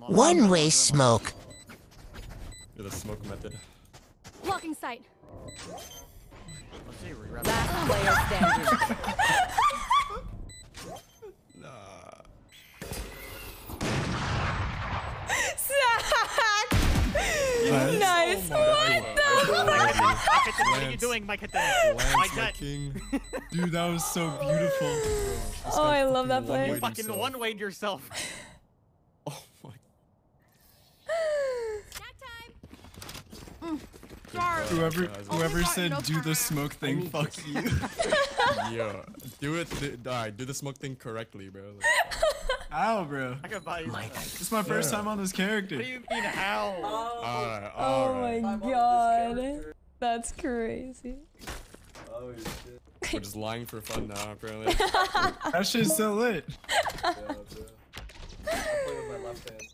One-way smoke. You're the smoke method. Blocking sight. Last player standing. Nice. What are you doing, Mike? Lance, my king. Dude, that was so beautiful. Oh, I love that play. You fucking one-wayed yourself. Oh my. Whoever said do the smoke thing, fuck you. Yeah. Do it. Alright, do the smoke thing correctly, bro. How, bro? I can buy you. It's my first time on this character. What do you mean how? Alright, Oh alright. my god. That's crazy. Oh shit. We're just lying for fun now, apparently. That shit's so lit. Yeah, I play with my left hand.